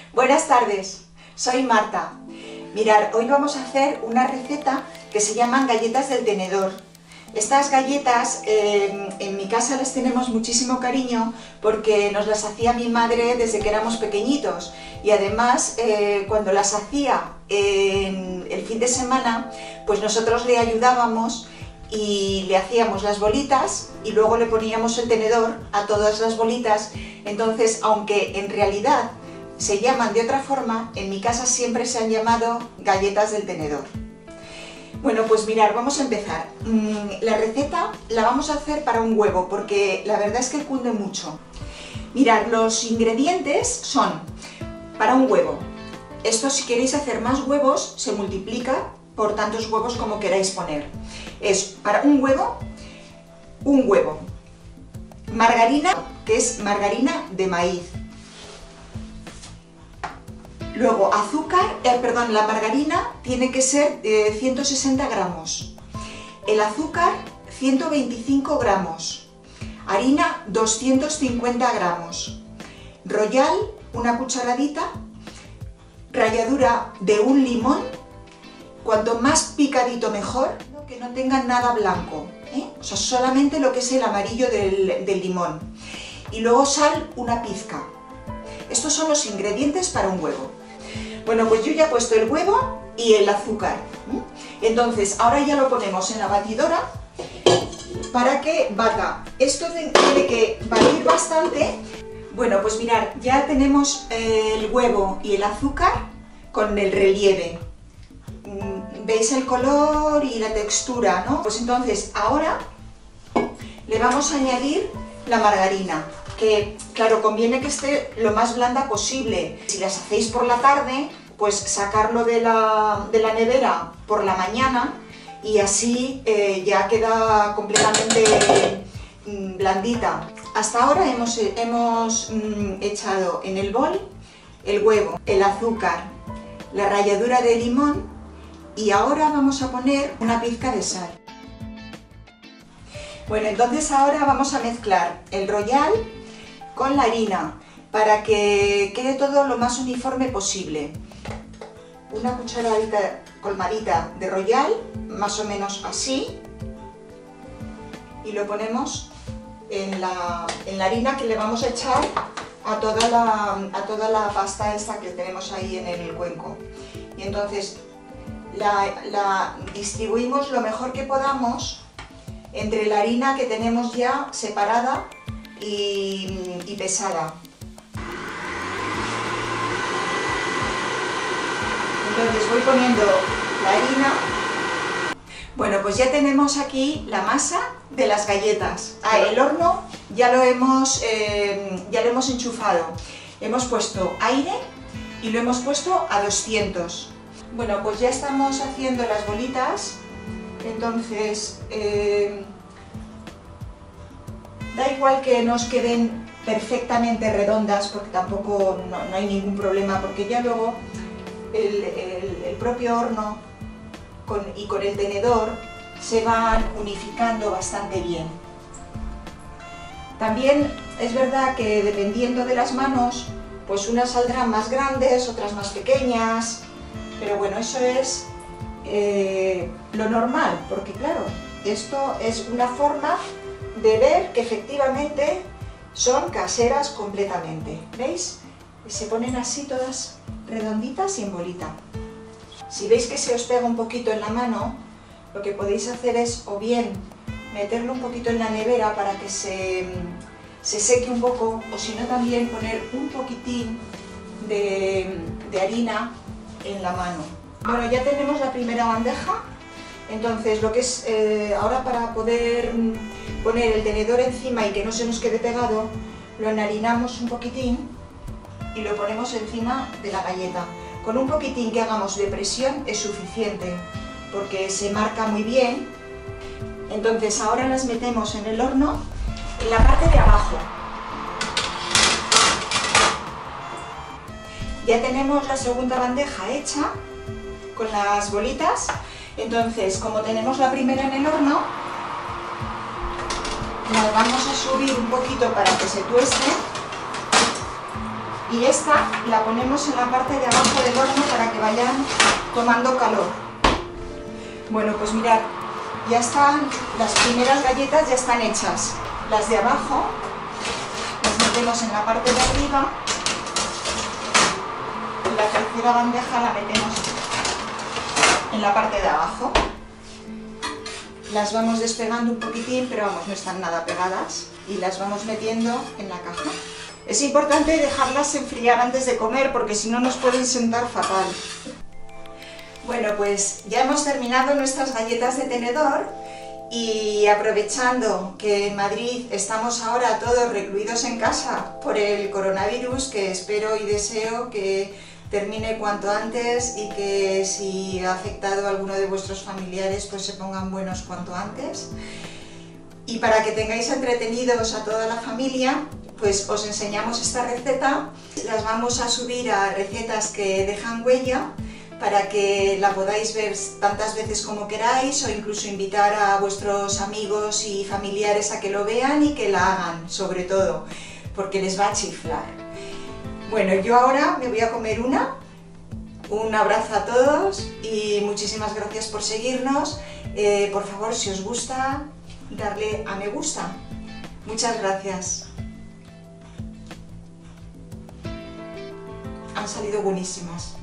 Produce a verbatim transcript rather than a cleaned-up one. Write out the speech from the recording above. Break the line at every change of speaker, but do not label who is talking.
Buenas tardes, soy Marta. Mirad, hoy vamos a hacer una receta que se llaman galletas del tenedor. Estas galletas eh, en mi casa les tenemos muchísimo cariño porque nos las hacía mi madre desde que éramos pequeñitos y además eh, cuando las hacía en el fin de semana pues nosotros le ayudábamos y le hacíamos las bolitas y luego le poníamos el tenedor a todas las bolitas. Entonces, aunque en realidad se llaman de otra forma, en mi casa siempre se han llamado galletas del tenedor. Bueno, pues mirad, vamos a empezar. La receta la vamos a hacer para un huevo, porque la verdad es que cunde mucho. Mirad, los ingredientes son para un huevo. Esto, si queréis hacer más huevos, se multiplica por tantos huevos como queráis poner. Es para un huevo, un huevo. Margarina, que es margarina de maíz. Luego azúcar, eh, perdón, la margarina tiene que ser eh, ciento sesenta gramos, el azúcar ciento veinticinco gramos, harina doscientos cincuenta gramos, royal una cucharadita, ralladura de un limón, cuanto más picadito mejor, que no tenga nada blanco, ¿eh? O sea, solamente lo que es el amarillo del, del limón, y luego sal una pizca. Estos son los ingredientes para un huevo. Bueno, pues yo ya he puesto el huevo y el azúcar. Entonces, ahora ya lo ponemos en la batidora para que bata. Esto tiene que batir bastante. Bueno, pues mirad, ya tenemos el huevo y el azúcar con el relieve. ¿Veis el color y la textura, no? Pues entonces, ahora le vamos a añadir la margarina, que claro, conviene que esté lo más blanda posible. Si las hacéis por la tarde, pues sacarlo de la, de la nevera por la mañana y así eh, ya queda completamente mm, blandita. Hasta ahora hemos, hemos mm, echado en el bol el huevo, el azúcar, la ralladura de limón y ahora vamos a poner una pizca de sal. Bueno, entonces ahora vamos a mezclar el royal con la harina para que quede todo lo más uniforme posible. Una cucharadita colmadita de royal, más o menos así, y lo ponemos en la, en la harina que le vamos a echar a toda la, a toda la pasta esta que tenemos ahí en el cuenco. Y entonces la, la distribuimos lo mejor que podamos entre la harina que tenemos ya separada y, y pesada. Entonces voy poniendo la harina. Bueno, pues ya tenemos aquí la masa de las galletas. Ah, el horno ya lo hemos, eh, ya lo hemos enchufado. Hemos puesto aire y lo hemos puesto a doscientos. Bueno, pues ya estamos haciendo las bolitas. Entonces, eh, da igual que nos queden perfectamente redondas porque tampoco no, no hay ningún problema, porque ya luego el, el, el propio horno con, y con el tenedor se van unificando bastante bien. También es verdad que dependiendo de las manos, pues unas saldrán más grandes, otras más pequeñas, pero bueno, eso es Eh, lo normal, porque claro, esto es una forma de ver que efectivamente son caseras completamente. ¿Veis? Se ponen así todas redonditas y en bolita. Si veis que se os pega un poquito en la mano, lo que podéis hacer es o bien meterlo un poquito en la nevera para que se, se seque un poco, o si no también poner un poquitín de, de harina en la mano. Bueno, ya tenemos la primera bandeja, entonces lo que es eh, ahora para poder poner el tenedor encima y que no se nos quede pegado, lo enharinamos un poquitín y lo ponemos encima de la galleta. Con un poquitín que hagamos de presión es suficiente, porque se marca muy bien. Entonces ahora las metemos en el horno, en la parte de abajo. Ya tenemos la segunda bandeja hecha con las bolitas. Entonces, como tenemos la primera en el horno, las vamos a subir un poquito para que se tuesten Y esta la ponemos en la parte de abajo del horno para que vayan tomando calor. Bueno, pues mirad, ya están, las primeras galletas ya están hechas. Las de abajo las metemos en la parte de arriba y la tercera bandeja la metemos en la parte de abajo. Las vamos despegando un poquitín, pero vamos, no están nada pegadas, y las vamos metiendo en la caja. Es importante dejarlas enfriar antes de comer porque si no nos pueden sentar fatal. Bueno, pues ya hemos terminado nuestras galletas de tenedor y aprovechando que en Madrid estamos ahora todos recluidos en casa por el coronavirus, que espero y deseo que termine cuanto antes y que si ha afectado a alguno de vuestros familiares pues se pongan buenos cuanto antes. Y para que tengáis entretenidos a toda la familia, pues os enseñamos esta receta. Las vamos a subir a Recetas que dejan huella para que la podáis ver tantas veces como queráis o incluso invitar a vuestros amigos y familiares a que lo vean y que la hagan, sobre todo, porque les va a chiflar. Bueno, yo ahora me voy a comer una. Un abrazo a todos y muchísimas gracias por seguirnos. Eh, por favor, si os gusta, darle a me gusta. Muchas gracias. Han salido buenísimas.